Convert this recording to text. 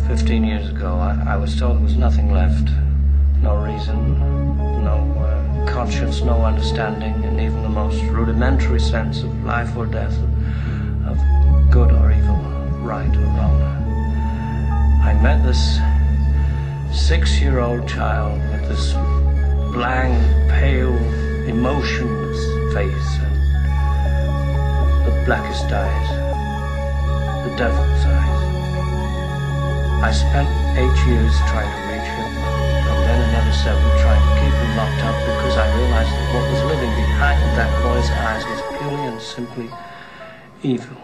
15 years ago, I was told there was nothing left. No reason, no conscience, no understanding, and even the most rudimentary sense of life or death, of good or evil, right or wrong. I met this 6-year-old child with this blank, pale, emotionless face and the blackest eyes, the devil's eyes. I spent 8 years trying to reach him, and then another 7 trying to keep him locked up, because I realized that what was living behind that boy's eyes was purely and simply evil.